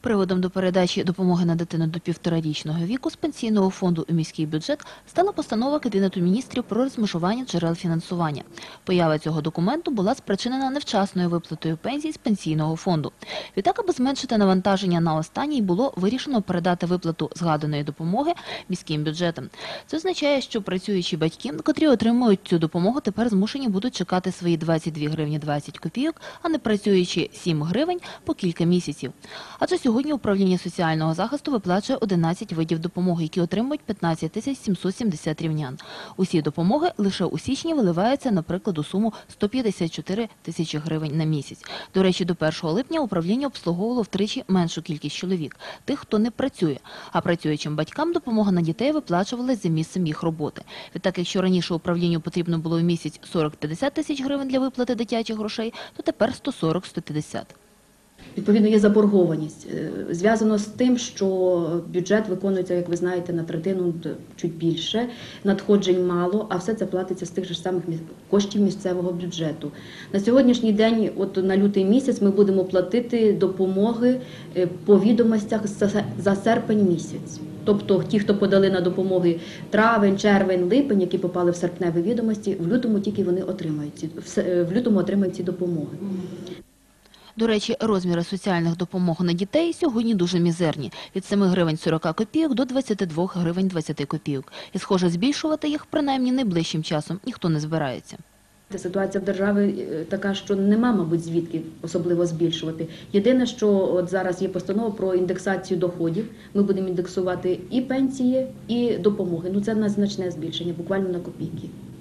Приводом до передачі допомоги на дитину до 1,5-річного віку з пенсійного фонду у міський бюджет стала постанова Кабінету міністрів про розмежування джерел фінансування. Поява цього документу була спричинена невчасною виплатою пенсій з пенсійного фонду. Відтак, аби зменшити навантаження на останній, було вирішено передати виплату згаданої допомоги міським бюджетам. Це означає, що працюючі батьки, котрі отримують цю допомогу, тепер змушені будуть чекати свої 22 гривні 20 копійок, а не працюючи 7 гривень по кілька місяців. Адже сьогодні управління соціального захисту виплачує 11 видів допомоги, які отримують 15 770 рівнян. Усі допомоги лише у січні виливаються, наприклад, у суму 154 тисячі гривень на місяць. До речі, до 1 липня управління обслуговувало втричі меншу кількість чоловік – тих, хто не працює. А працюючим батькам допомога на дітей виплачувалась за місцем їх роботи. Відтак, якщо раніше управлінню потрібно було в місяць 40-50 тисяч гривень для виплати дитячих грошей, то тепер 140-150. Відповідно, є заборгованість. Зв'язано з тим, що бюджет виконується, як ви знаєте, на третину, чуть більше, надходжень мало, а все це платиться з тих же самих коштів місцевого бюджету. На сьогоднішній день, от на лютий місяць, ми будемо платити допомоги по відомостях за серпень місяць. Тобто ті, хто подали на допомоги травень, червень, липень, які попали в серпневі відомості, в лютому тільки вони отримають ці допомоги. До речі, розміри соціальних допомог на дітей сьогодні дуже мізерні – від 7 гривень 40 копійок до 22 гривень 20 копійок. І, схоже, збільшувати їх, принаймні, найближчим часом ніхто не збирається. Ситуація в державі така, що нема, мабуть, звідки особливо збільшувати. Єдине, що от зараз є постанова про індексацію доходів. Ми будемо індексувати і пенсії, і допомоги. Ну, це незначне збільшення, буквально на копійки.